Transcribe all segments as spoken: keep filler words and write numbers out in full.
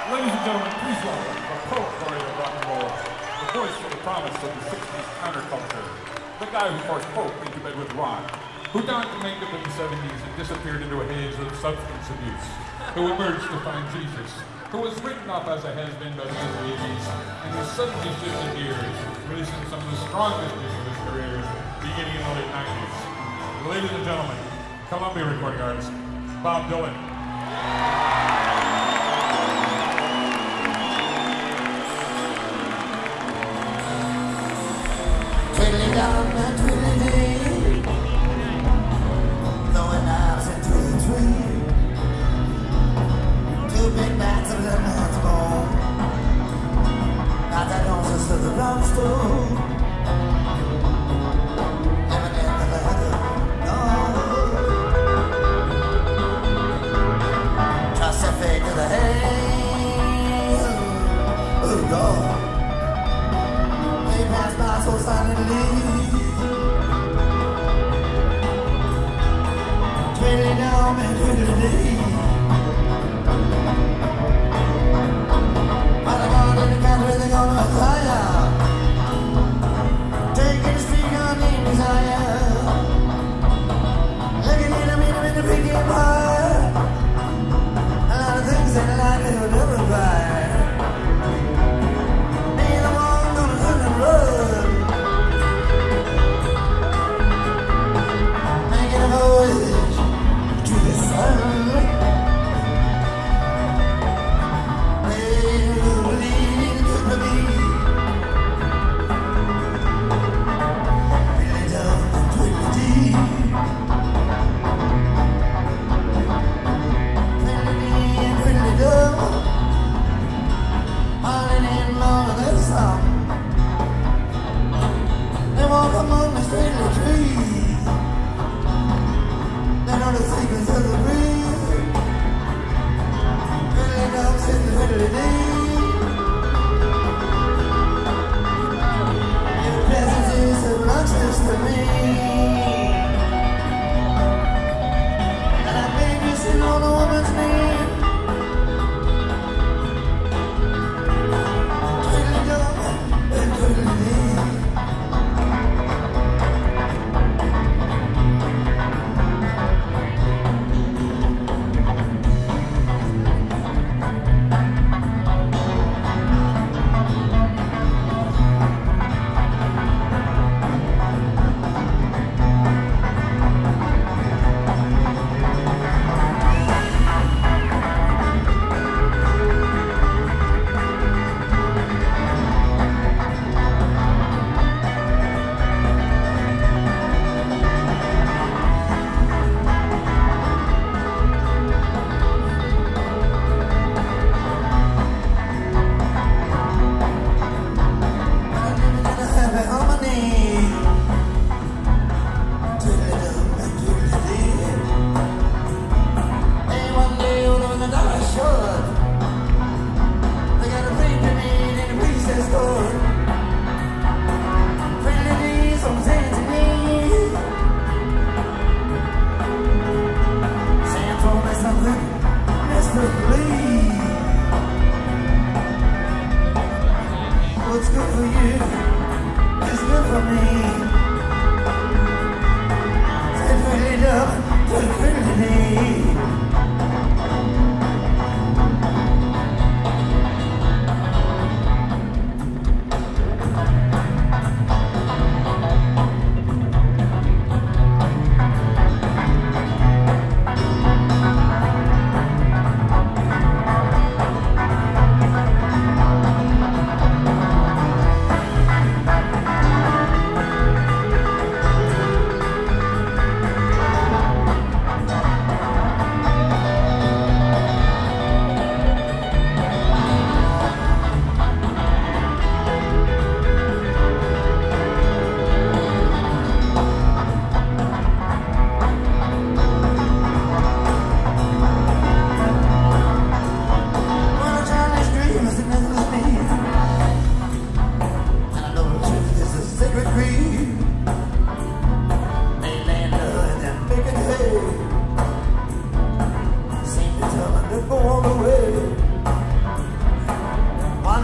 Ladies and gentlemen, please welcome the poet laureate of rock and roll, the voice of the promise of the sixties counterculture, the guy who forced Pope into bed with rock, who donned the makeup in the seventies and disappeared into a haze of substance abuse, who emerged to find Jesus, who was written off as a has-been by the mid eighties, and who suddenly shifted gears, releasing some of the strongest hits of his career, beginning in the late nineties. Ladies and gentlemen, Columbia recording artist, Bob Dylan. Twiddly down and twiddly dee, throwing knives into the tree. Two big bats of the man's bone, not that nonsense to the round stool. Never get the leather, no. Trust your fate to the hay. Oh God. Pass by so silently, twiddly down and twiddly dee. But I got in the country, they're gonna fire. Taking the street on the desire. Looking in them, in them, in the big empire. A lot of things in life they will never buy.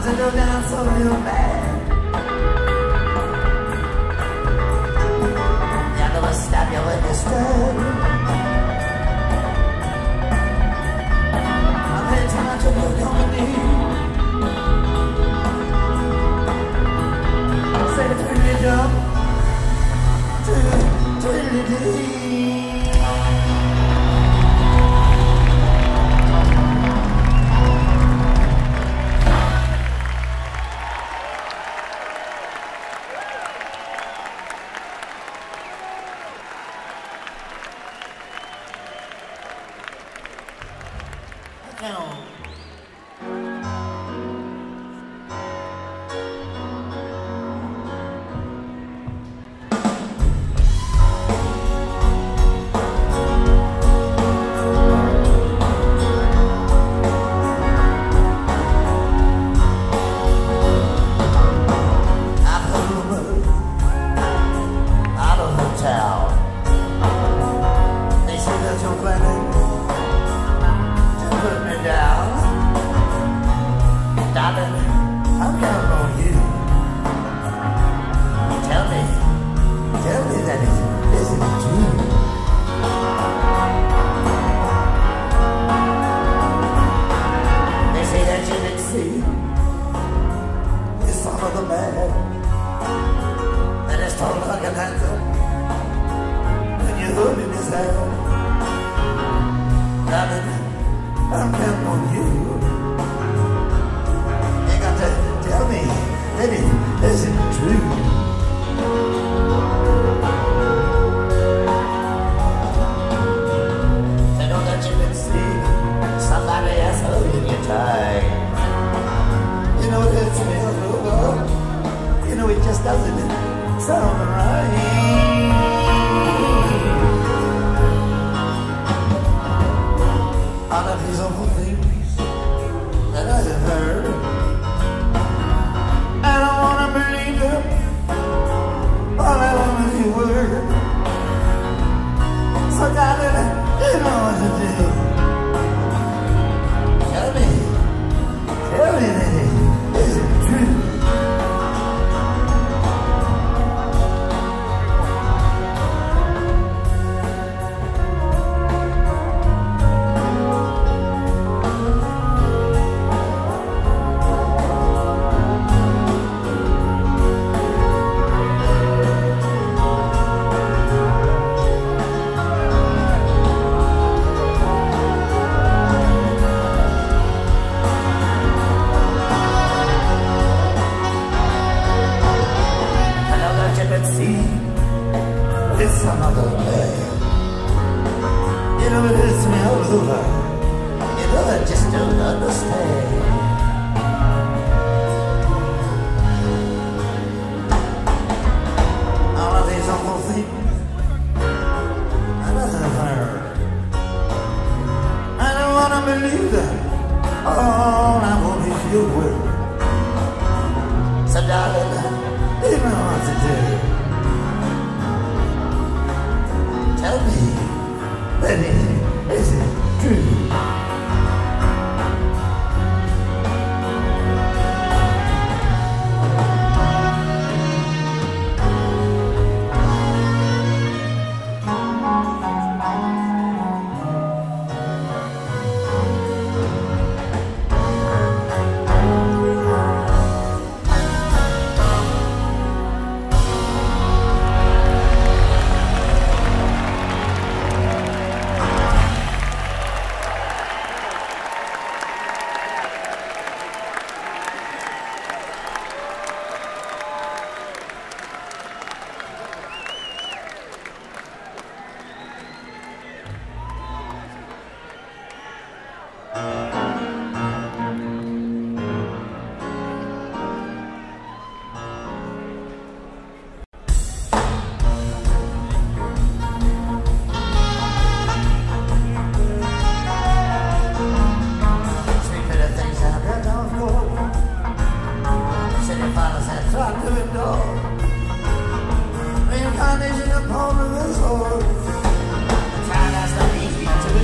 to go down so real bad. I'm gonna stab you with this stab. I've had too much of your company. I'll say it's pretty dumb to Trinity.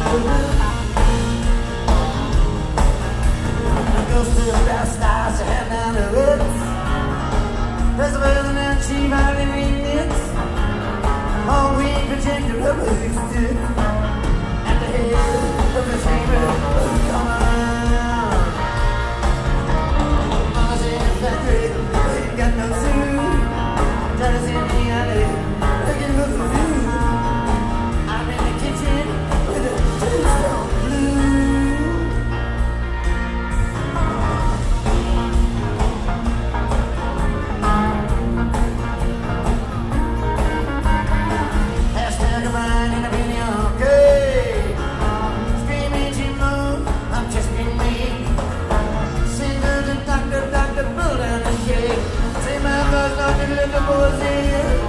Goes to the best eyes and see violins, all we project the rubber stick at the head of the chamber of the common. Mama's in the factory, ain't got no suit. Daddy's in the alley, looking for the food. I'm in the kitchen with a tombstone blue. Hashtag a mind in a video, okay. Screaming Jimbo, I'm just being me. Sing to the doctor, doctor, pull down the shade. Say my buzz, doctor, let the boys in.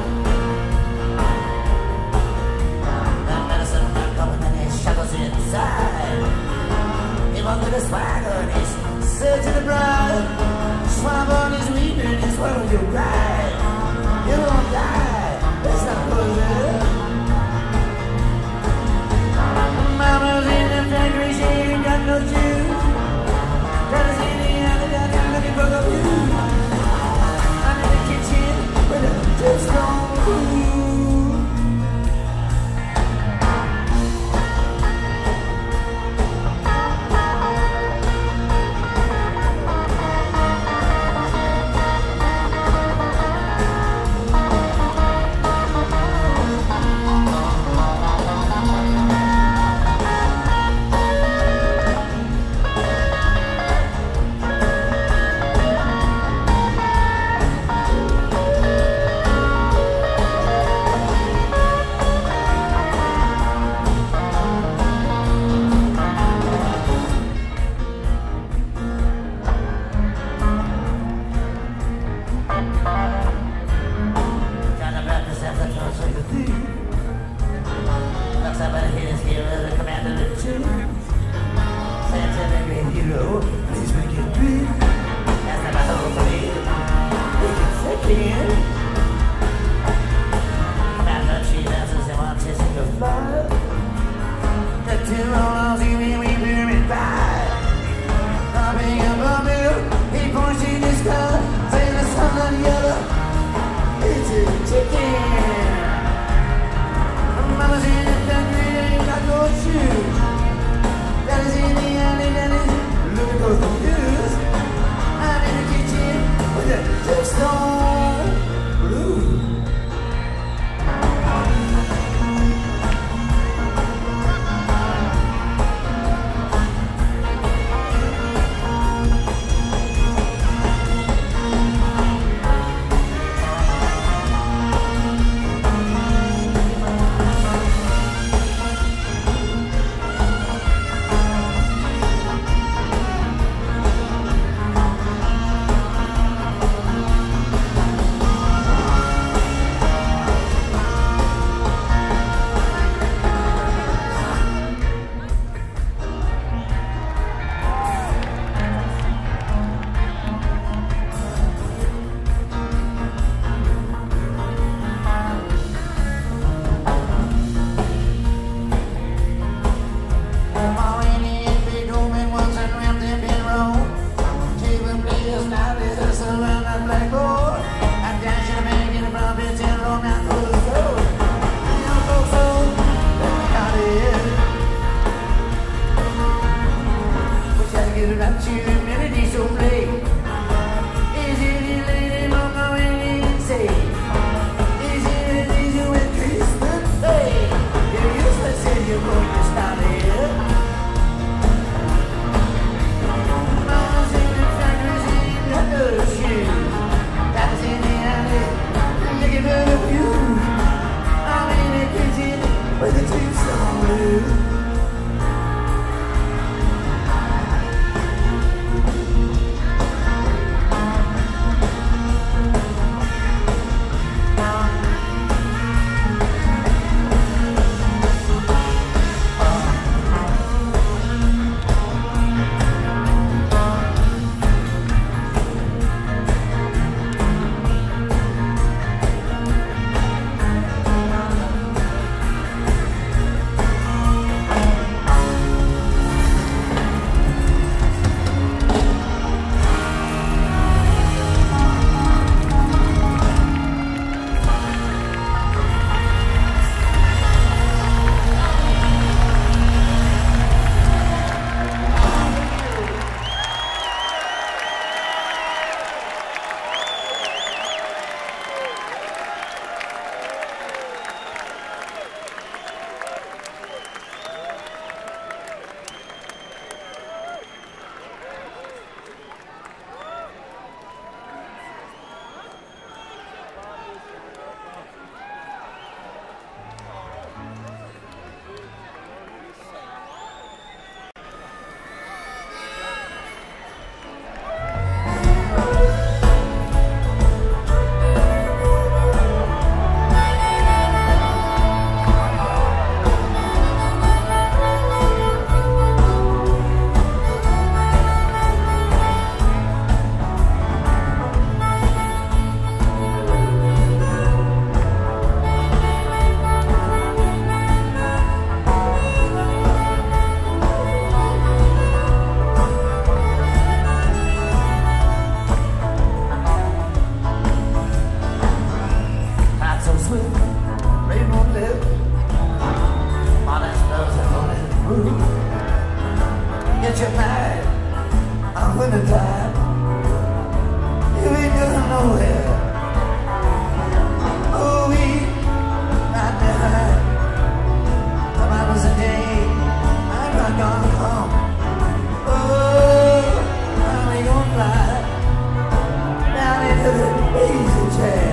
That medicine not coming and his shackles inside. He wanted a swagger and he's searching the bride. Swab on his weeping, he's one of your bride. You won't die, that's not poison. Mama's in the factory, she ain't got no shoes. Daddy's in the alley, daddy's looking for the view. I'm in the kitchen with a tombstone blue. winter time. You ain't going nowhere. Oh, we right behind. Come out was a day I'm not gonna come. Oh, how we gonna fly down into the easy chair?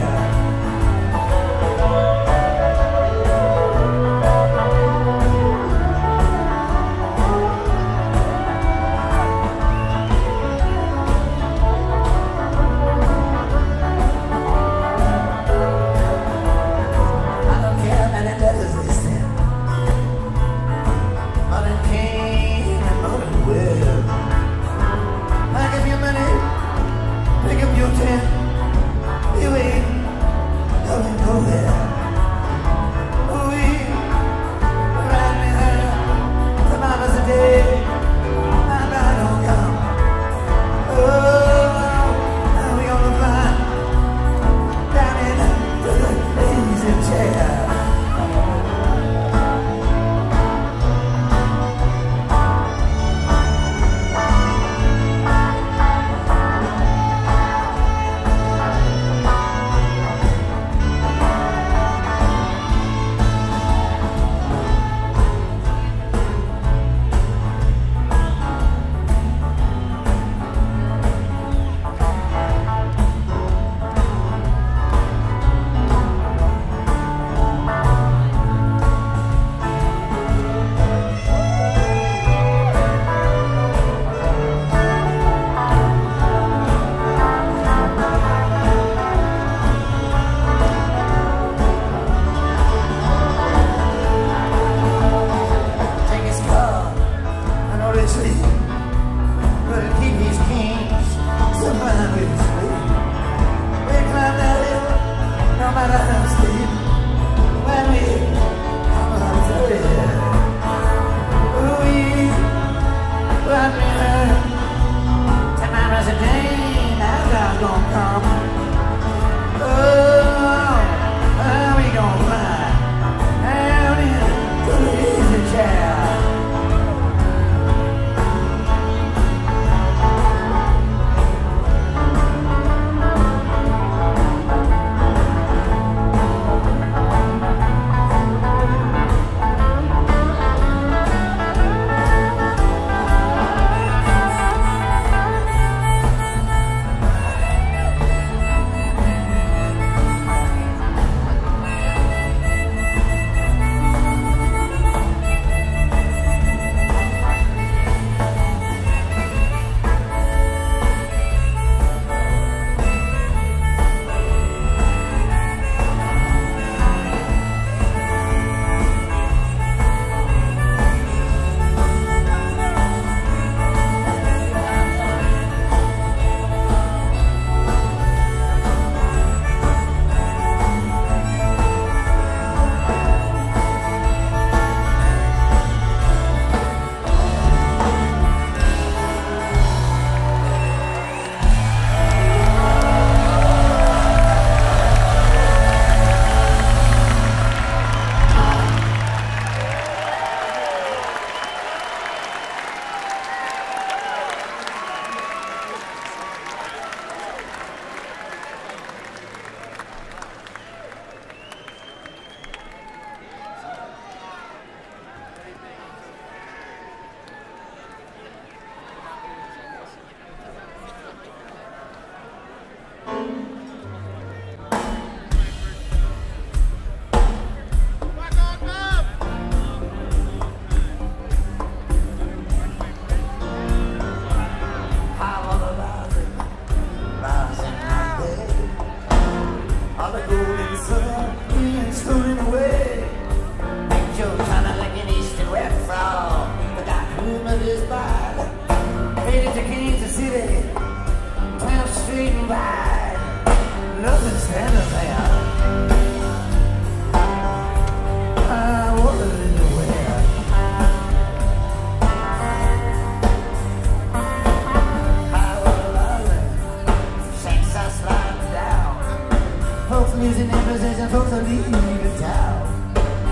Losing their position, folks are leaving the town.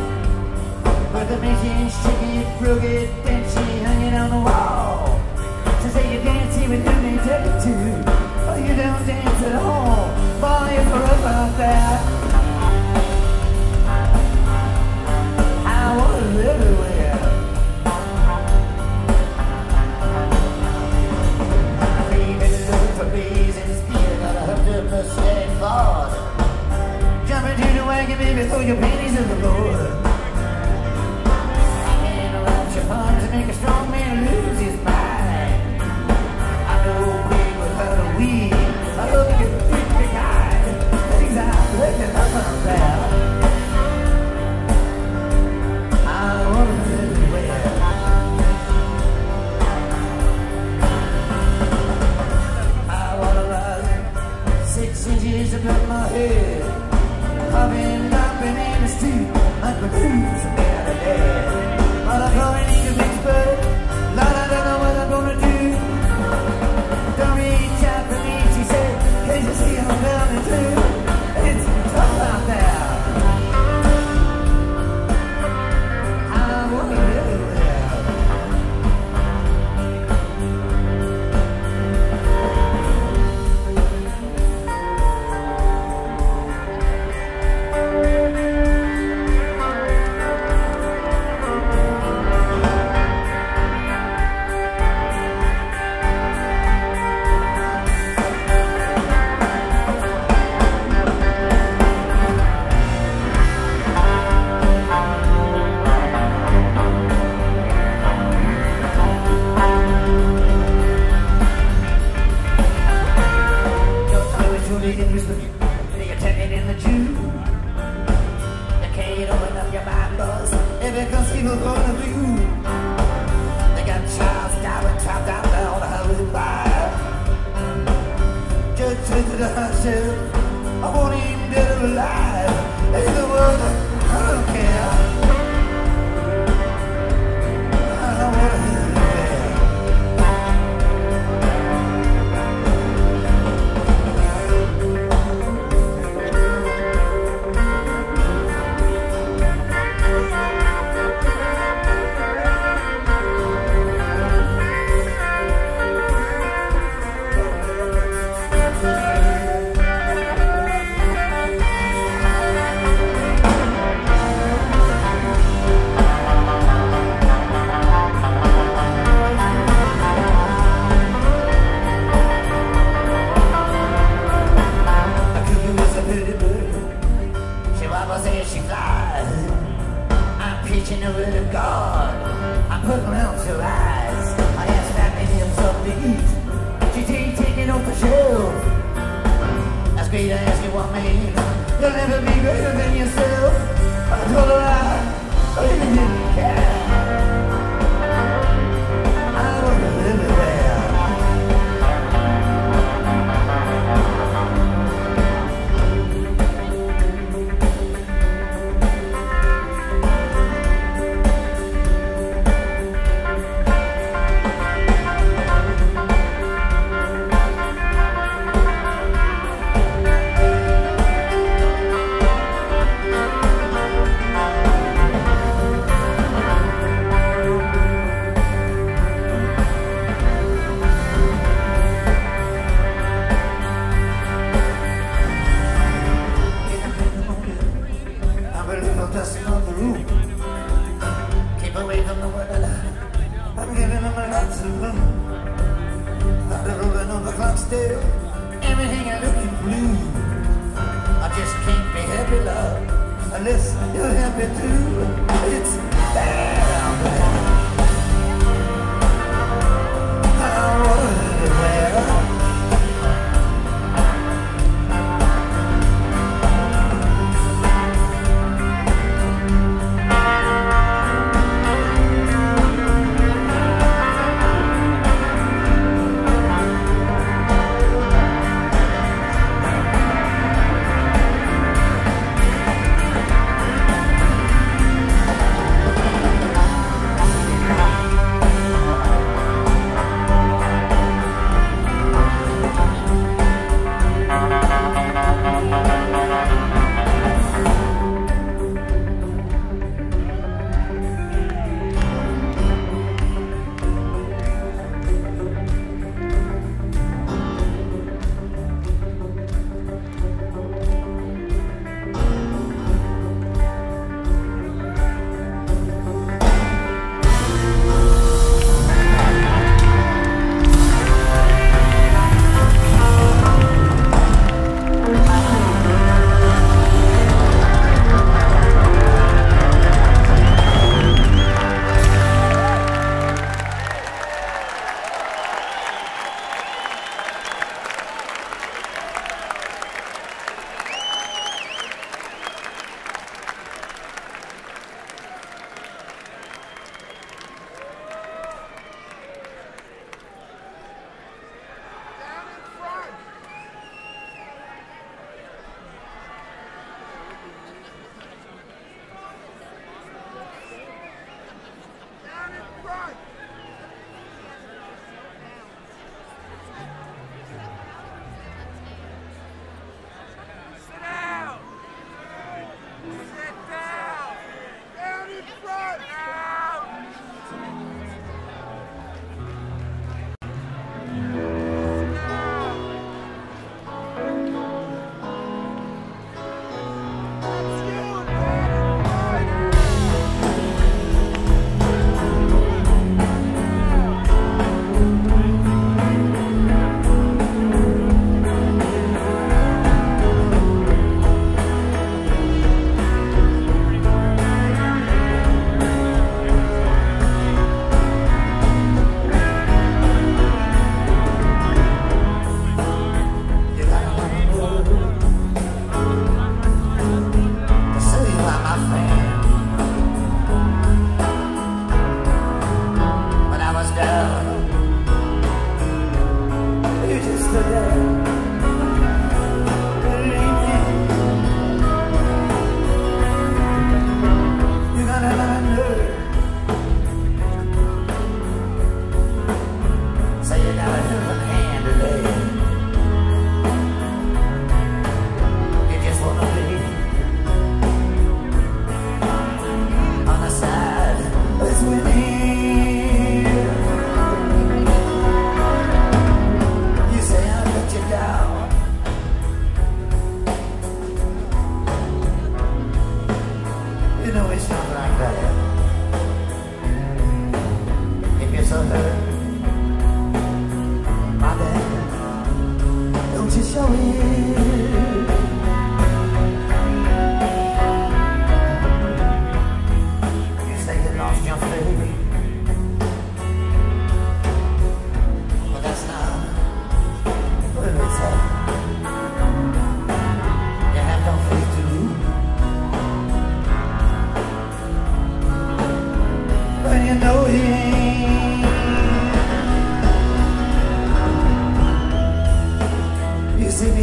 But the machine's tricky, crooked, benchy, hanging on the wall. To say you dance here with me. take it to. Oh, you don't dance at all. Boy, it's rough out there. I want it everywhere. Baby, look for bees and speed. Got a hundred percent force. Jump into the wagon, baby, throw your panties in the floor. Your palms make a strong man lose his mind. I know quick without a weed. I love to get big, big eyes. Things I'm looking up on there. I want to everywhere. I want to rise six inches above my head. I've been jumping in the street like the blues of Canada. But I'm going to need a big bird. Lord, I don't know what I'm gonna do. Don't reach out for me, she said. Can't you see I'm down in two? It's tough out there. I want to live there.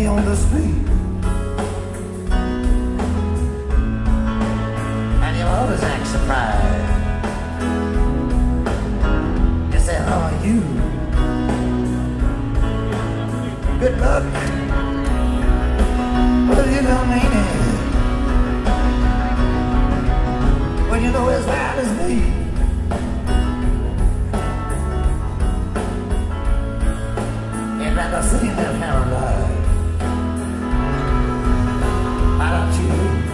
on the street. And you always act surprised. You say, how are you? Good luck. Well, you don't mean it. When you know as loud as me. You'd rather see them paralyzed. Why don't you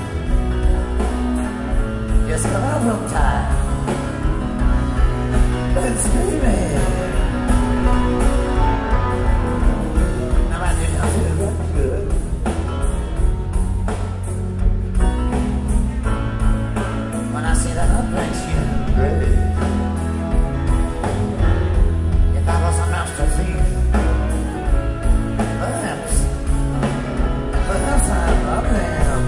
just come out from time and scream it? Now I think I feel good. When I see that affliction, great. If I was a master thief, perhaps, perhaps I'm a man.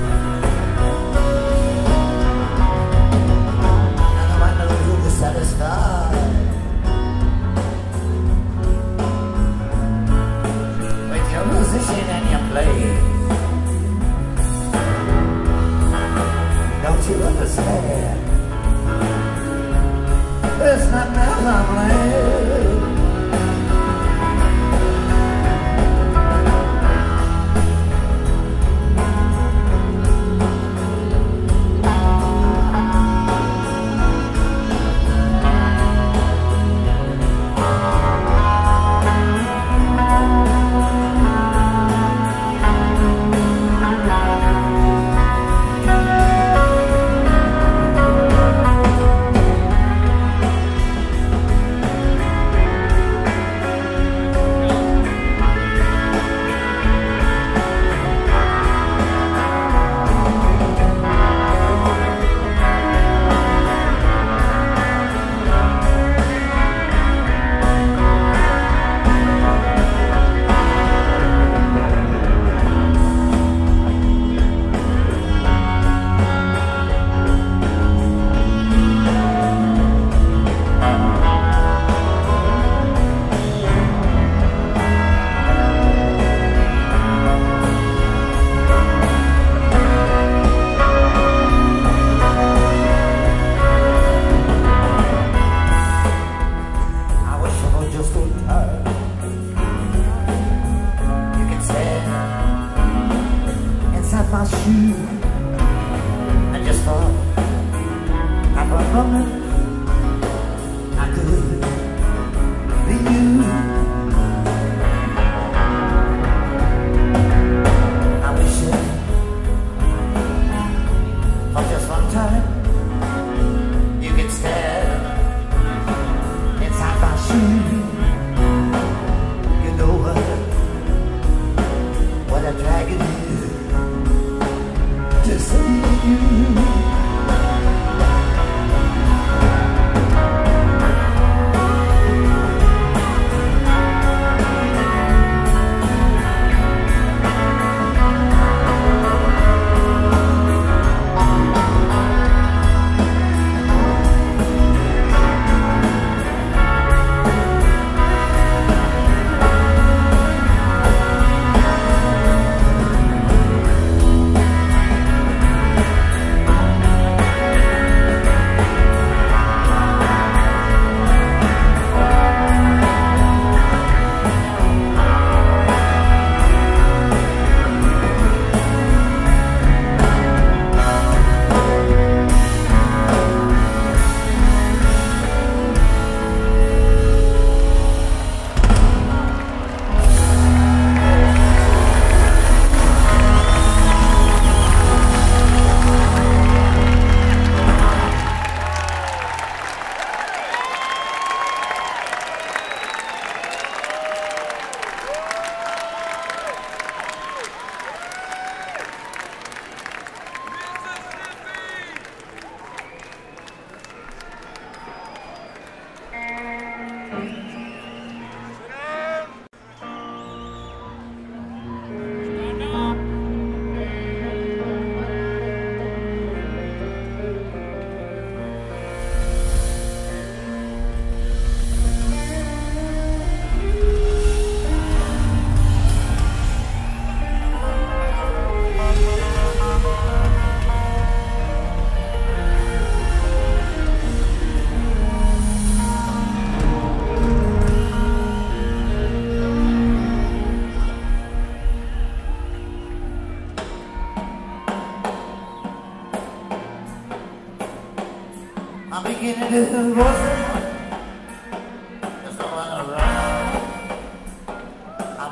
And I wonder if you'll be satisfied with your position and your play. Don't you understand? It's not my family.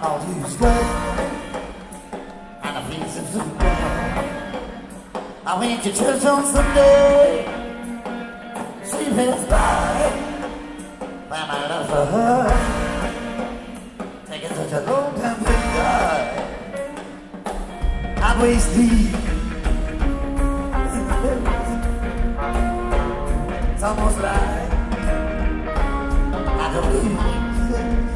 all used up and a piece of soup. I went to church on Sunday, she passed by, by my love for her, taking such a long time to die. I'm waist deep in the business. It's almost like I don't believe this.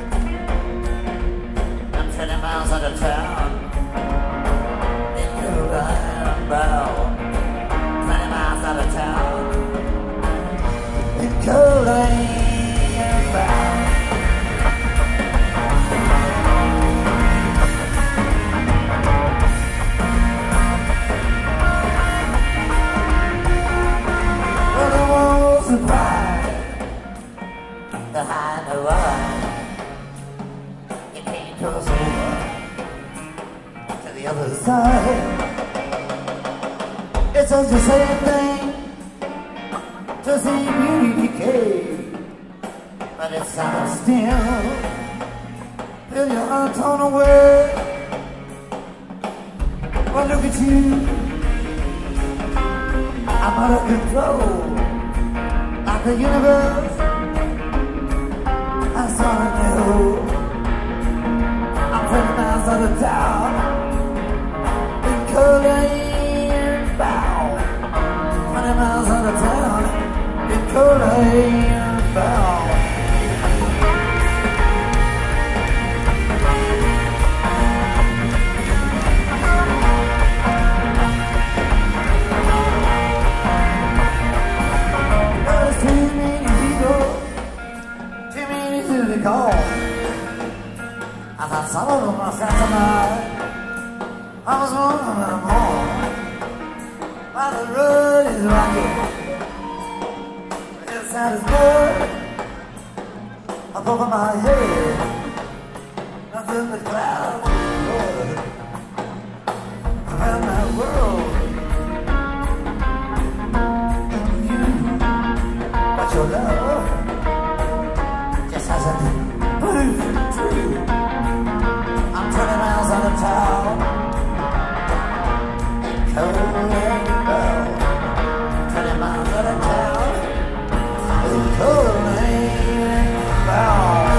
I'm twenty miles out of town in Carolina bound. Twenty miles out of town in Carolina bound. The high and the wide, you can't cross over to the other side. It's just the same thing to see beauty decay, but it's summer still. Feel your heart torn away. Well, look at you, I'm out of control, like the universe. I saw it now. I'm twenty miles out of town in Carolina bound. Twenty miles out of town in Carolina bound. There's too many people, too many to call. I thought some of them were friends of mine. I was one of them all. While the road is rocky, the inside is good. Up over my head, nothing but clouds around my world. And you, but your love just hasn't proven true. I'm twenty miles out of town in Carolina bound. Twenty miles out of town in Carolina bound.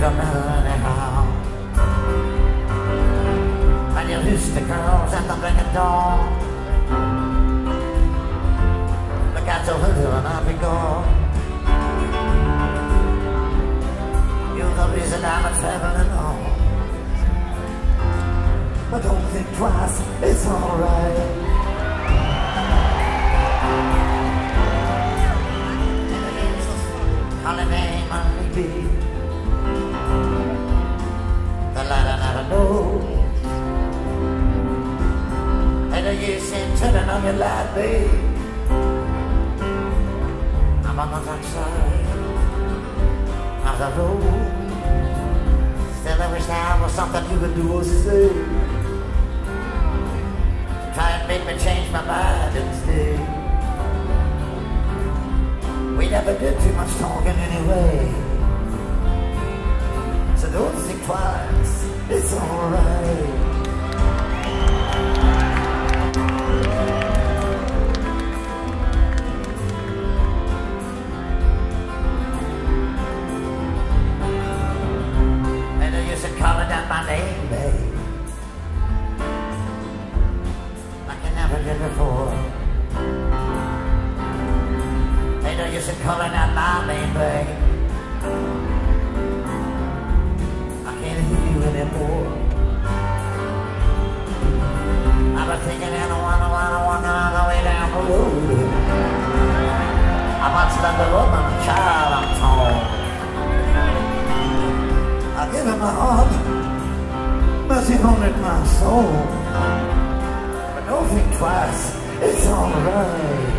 don't matter anyhow. And you used the girls at the break of dawn. Look out your window and I'll be gone. You're the reason I'm traveling on. But don't think twice, it's alright. Holiday money be the light I never know. And the years in turning on your light, babe. I'm on the dark side of the road. Still I wish there was something you could do or say. Try and make me change my mind instead. We never did too much talking anyway. So don't think twice, it's alright. And you should call it out my name, babe, like you never did before. You should call it out my name, babe. I can't hear you anymore. I've been thinking and I wanna, wanna, wanna all the way down the road. I once loved a woman, a child, I'm torn. I give him my heart, but she haunted my soul. But don't think twice, it's alright.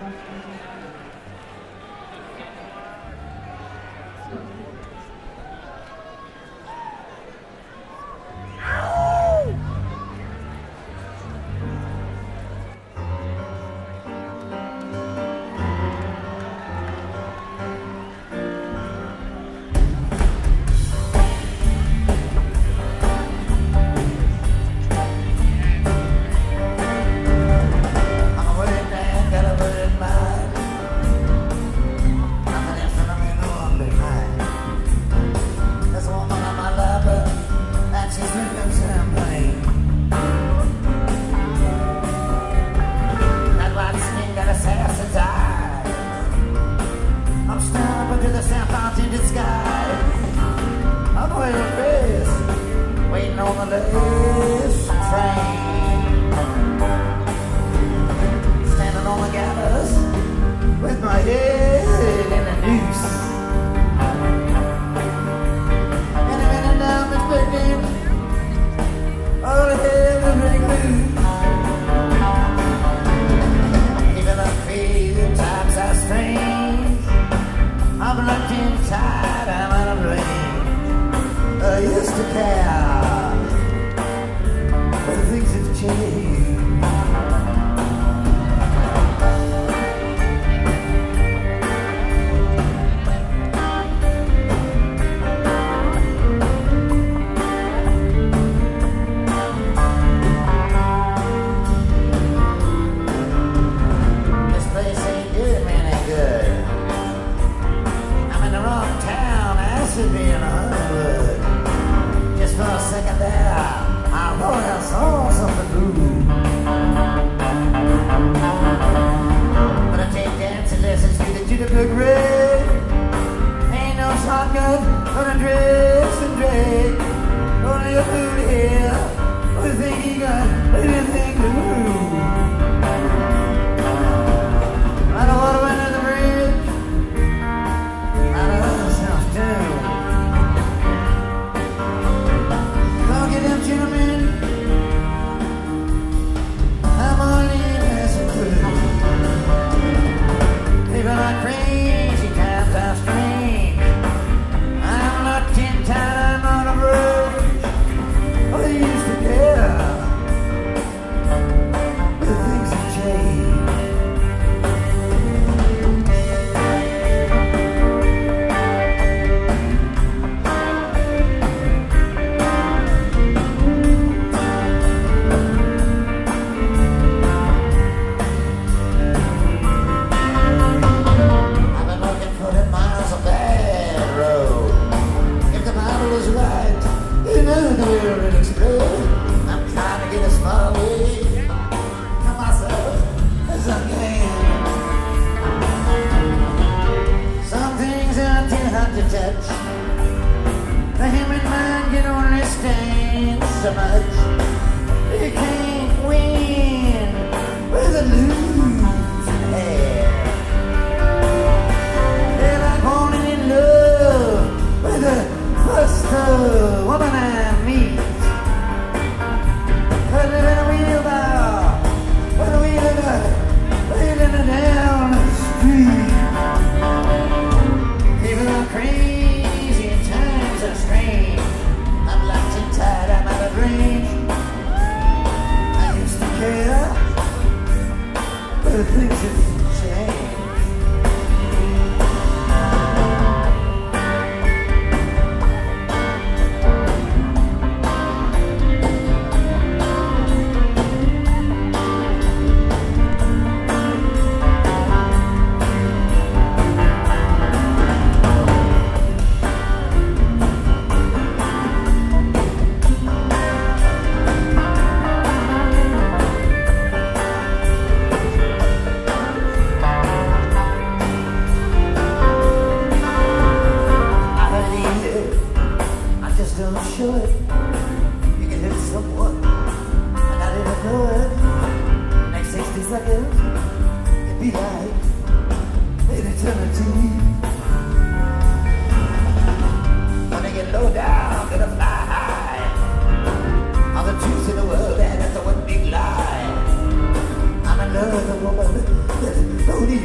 Don't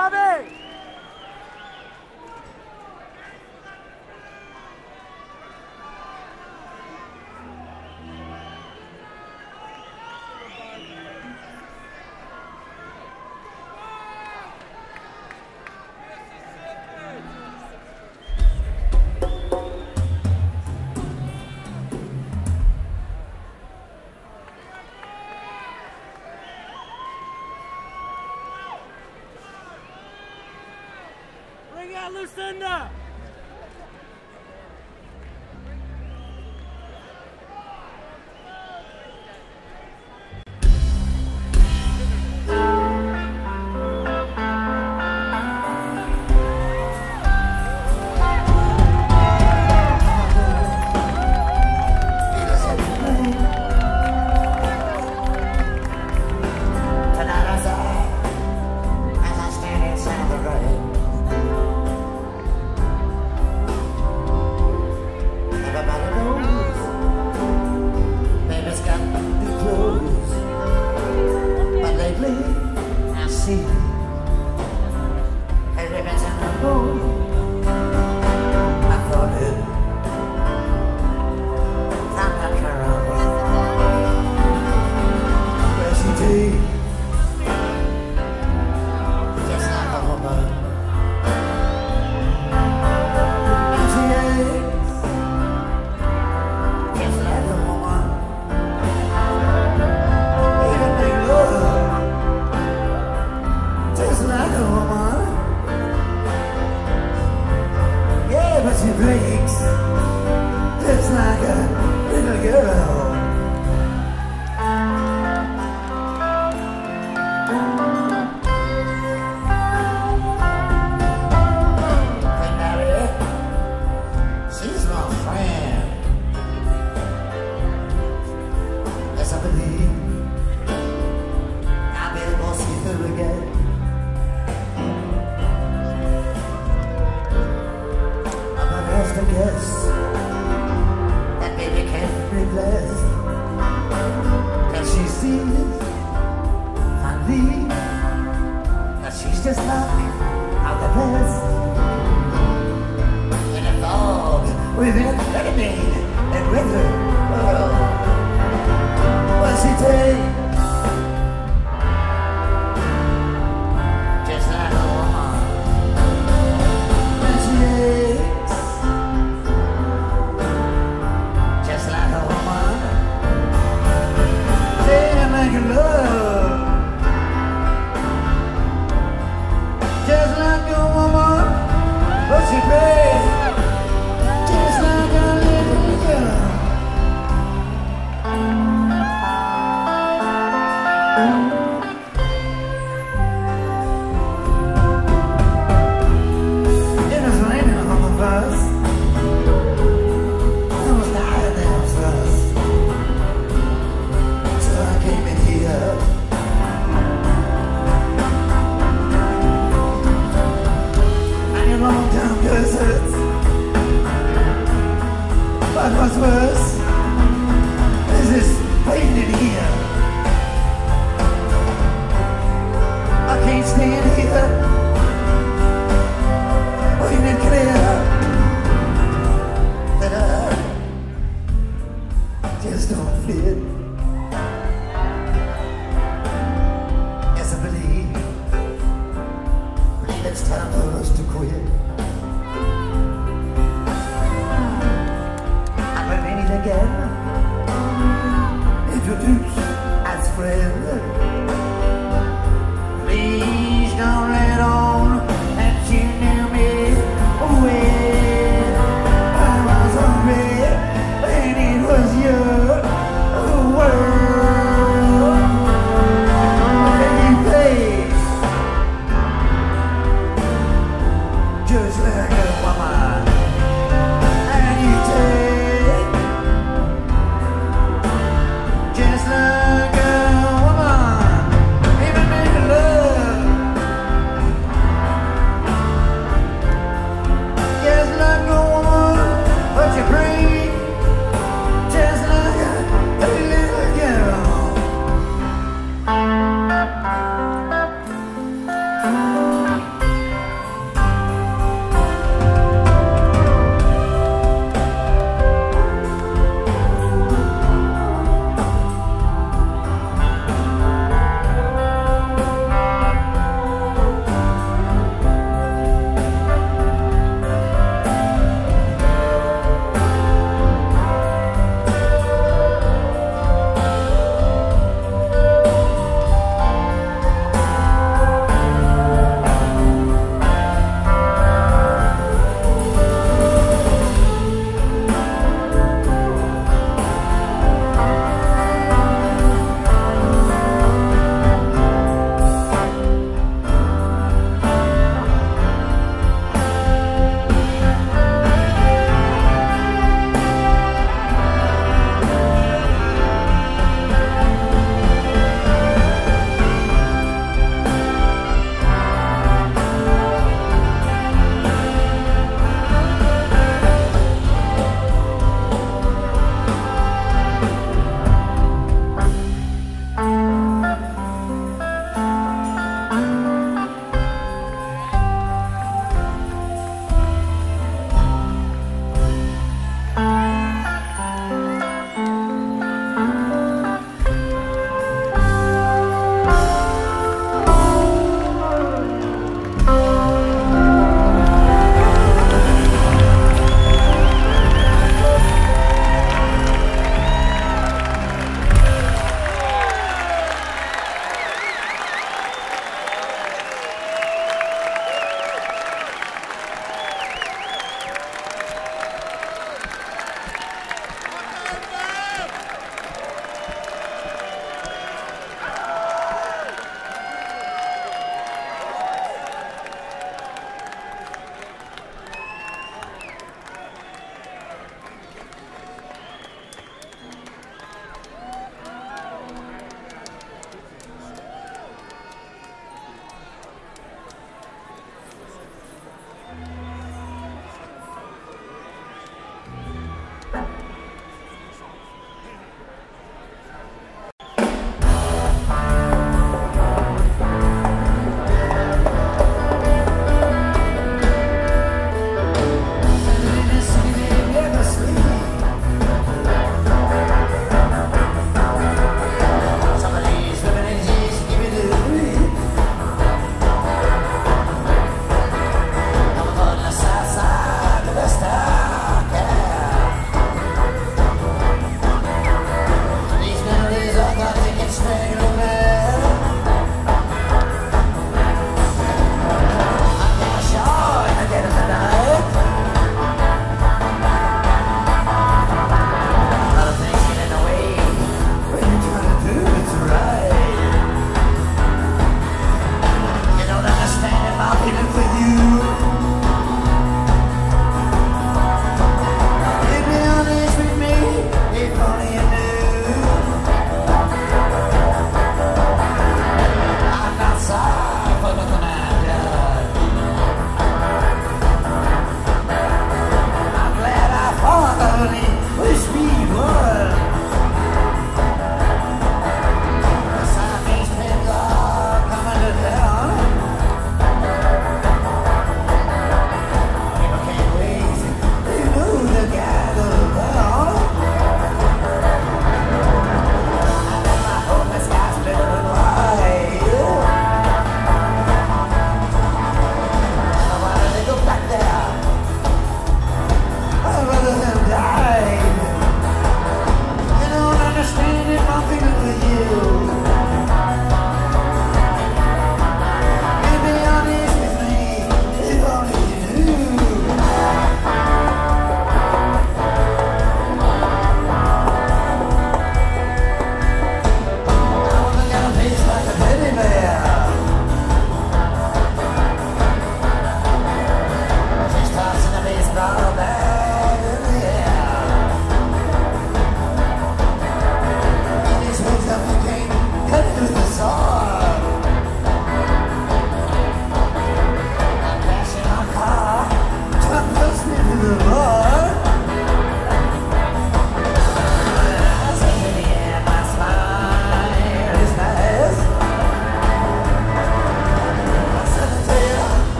Bobby! Bring out Lucinda!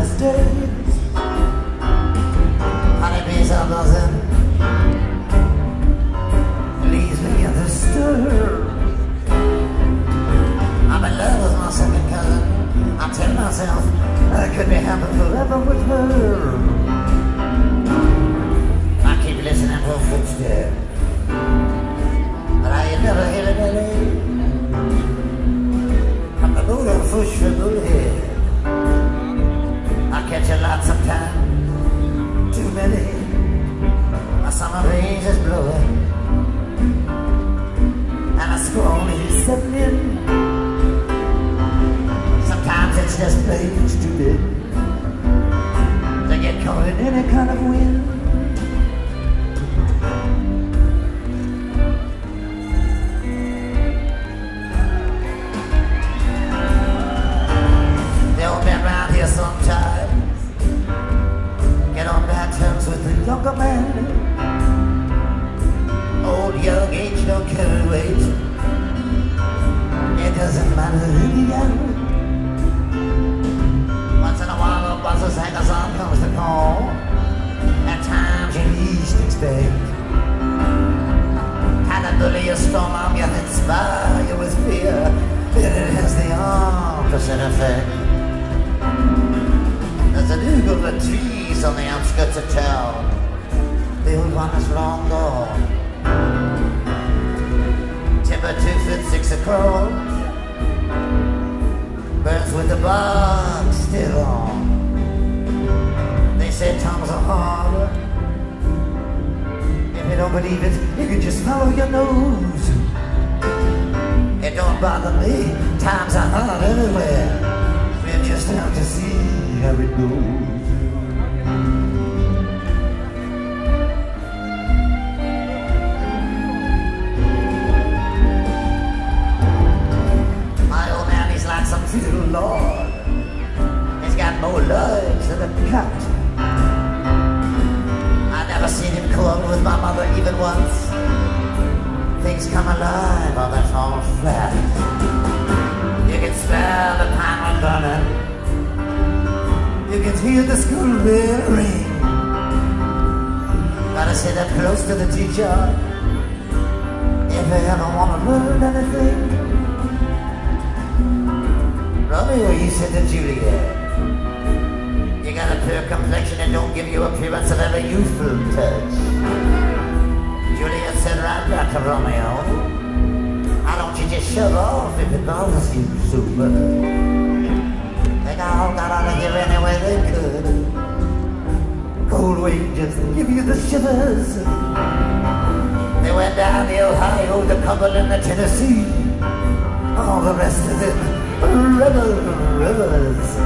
last days. Honeybees are buzzing, leaves begin to stir. I'm in love with my second cousin. I tell myself I could be happy forever with her. I keep listening for footsteps, but I ain't never hear it any. I'm the mood of push for bullhead. I catch a lot sometimes, too many. My summer breeze is blowing, and a squall is setting in. Sometimes it's just plain stupid to get caught in any kind of wind. They all been around here sometimes, get on bad terms with the younger man. Old, young, age don't carry weight. It doesn't matter in the end. Once in a while, a buzzer's hanger-on comes to call. At times you least expect. And a bully a storm arm, you inspire you with fear. But it has the opposite effect. There's a new group of trees on the outskirts of town. The old one is long gone. Timber two foot six across, burns with the bark still on. They say times are hard. If you don't believe it, you can just follow your nose. It don't bother me, times are hard everywhere. We'll just have to see how it goes. Like some feudal lord. He's got more legs than a cat. I never seen him quarrel with my mother even once. Things come alive on that tall flat. You can smell the pine burning. You can hear the school bell ring. Gotta sit up close to the teacher if you ever want to learn anything. Romeo, he said to Juliet, you got a pure complexion and don't give you appearance of ever youthful touch. Juliet said right back to Romeo, why don't you just shove off if it bothers you so much? They all got out of here any way they could. Cold wind just give you the shivers. They went down the Ohio, the Cumberland, the Tennessee. All the rest of them River, rivers.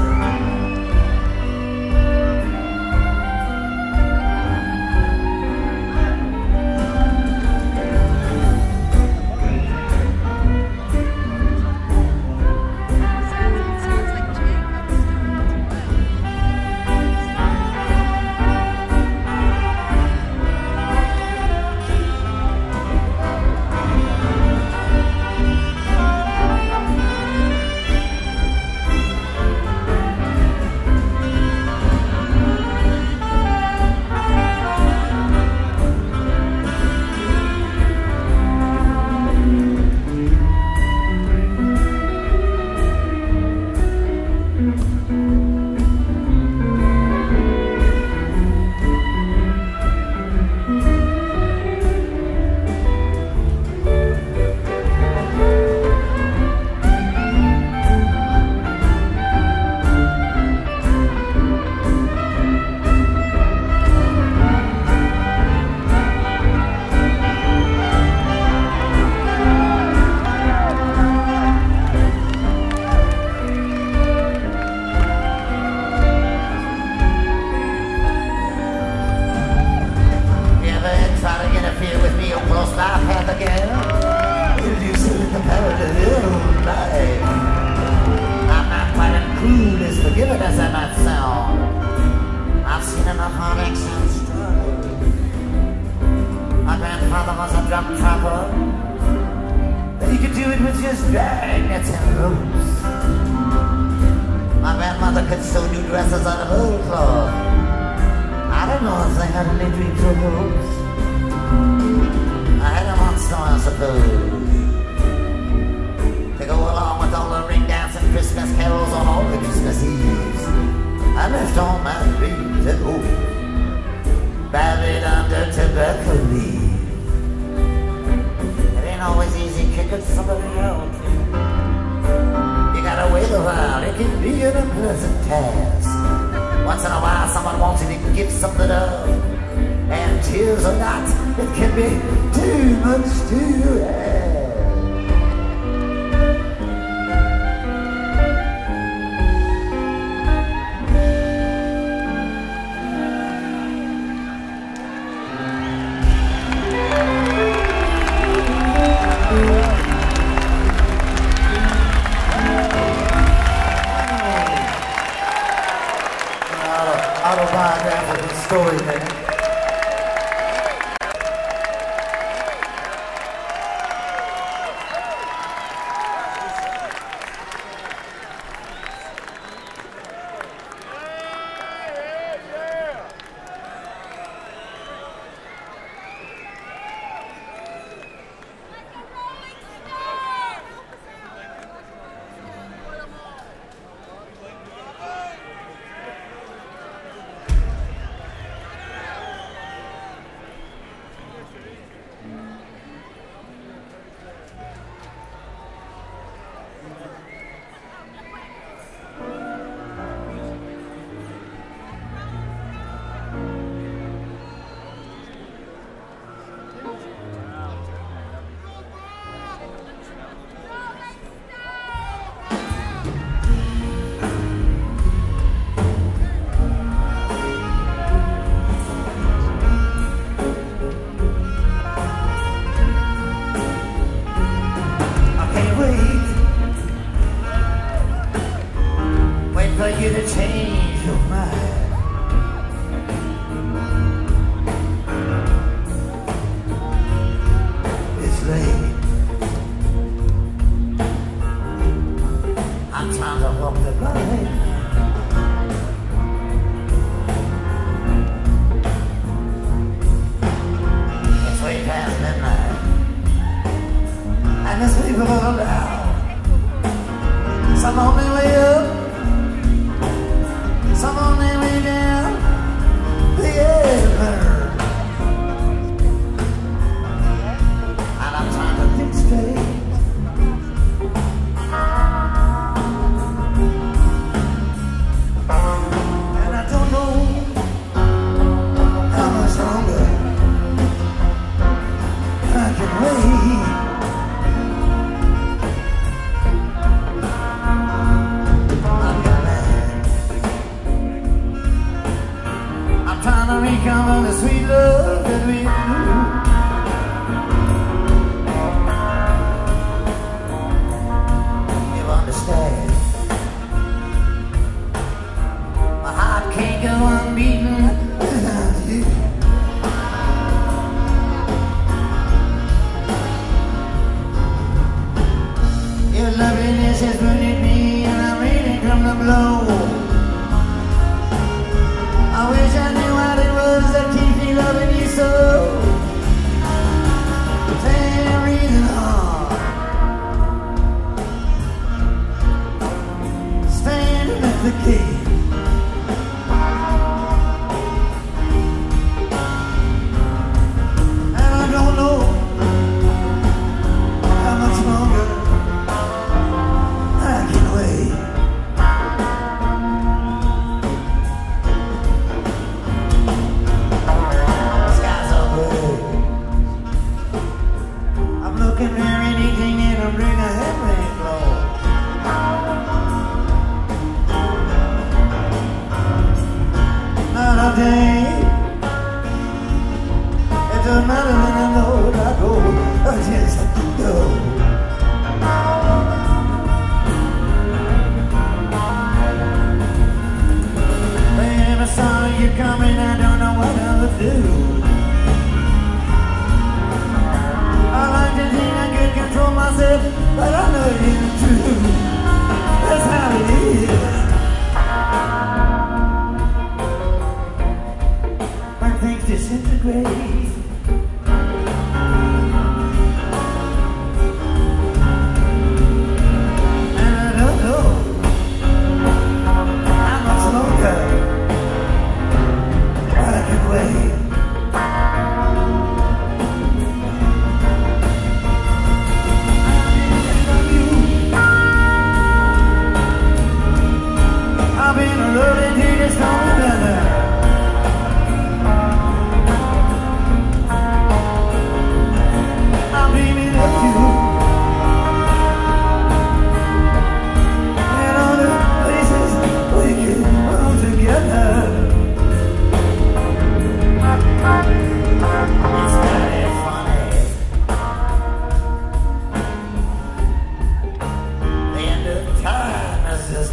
Just drag nets and ropes. My grandma mother could sew new dresses out of old cloth. I don't know if they had any dreams of those. I had them on snow, I suppose, to go along with all the ring dance and Christmas carols on all the Christmas Eves. I left all my dreams at home, buried under tobacco leaves. It ain't always easy kicking somebody out. You gotta wait a while, it can be an unpleasant task. Once in a while someone wants you to give something up, and tears or not, it can be too much to ask. Autobiographical story, man.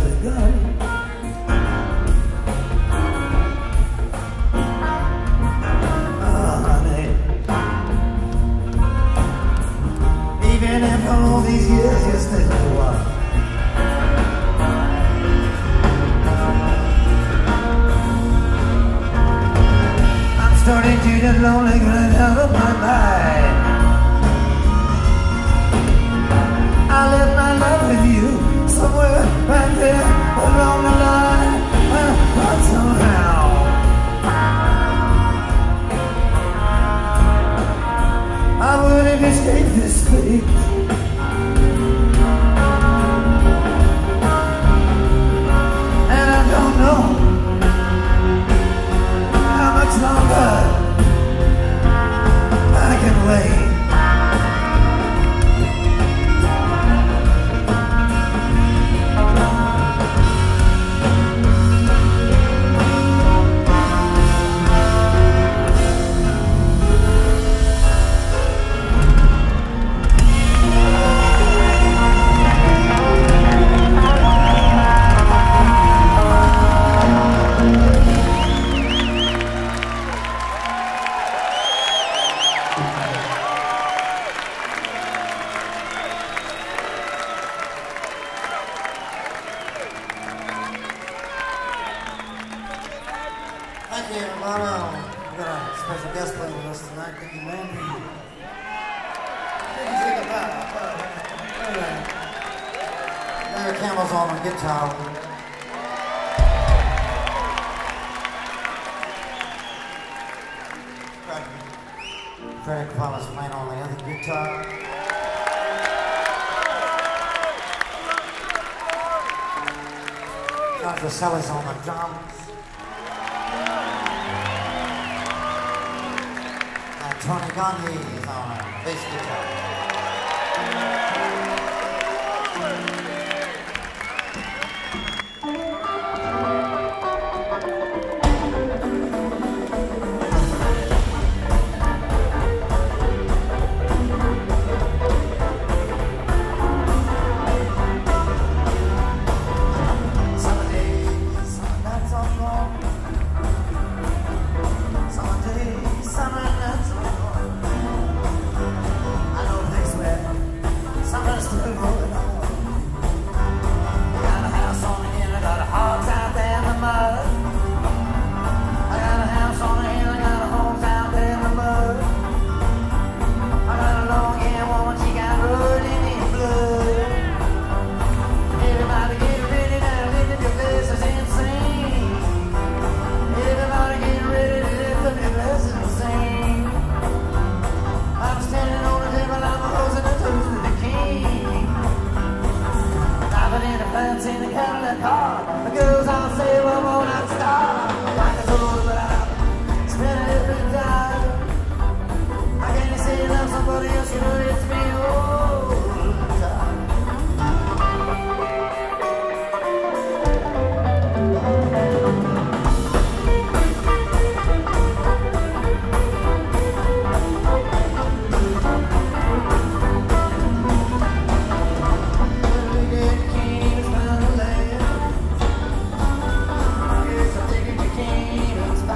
the gun. Oh, honey. Even after all these years, you're still the one. I'm starting to get lonely, right out of my mind. I left my love with you somewhere right there along the line. But somehow I would have escaped this fate. And I don't know how much longer I can wait. Thank you, everybody. We got a special guest playing with us tonight, Dickie Landry. Dickie, say goodbye. Larry Campbell's on the guitar. Freddie Koella's playing on the other guitar. Recile's on the drums. And Tony Garnier is on a bass guitar.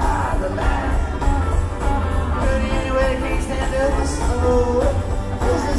This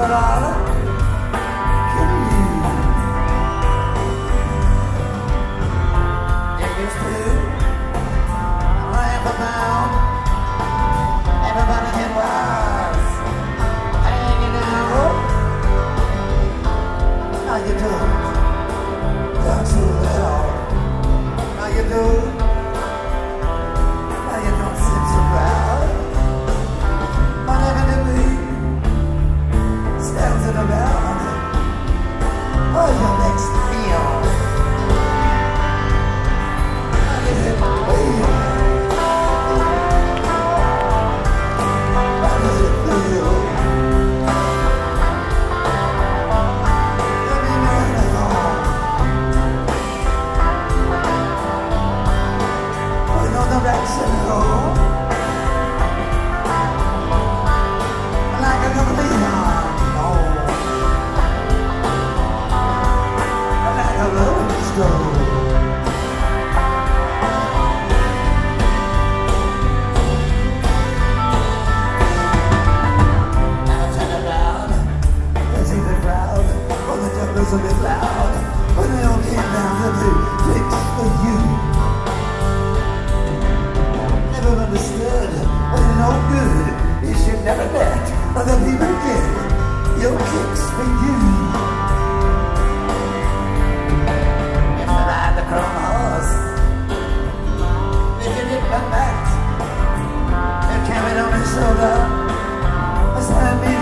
but all can you. It used to laugh about everybody that was hanging out. Now you don't, not too little. Now you do, now you don't seem so proud. But evidently, stands it around. Oh, you makes me feel. How does it feel? How does it feel? Let me know at all. With no direction at all. Like a chameleon, no. Like a rolling stone. Now turn around, there's even proud. Oh, the jugglers a bit loud. When they all came down to do tricks for you. Never understood what is no good. You should never let other people get your kicks for you. If you ride the chrome horse, if you did come back and carry it on his shoulder, it's time me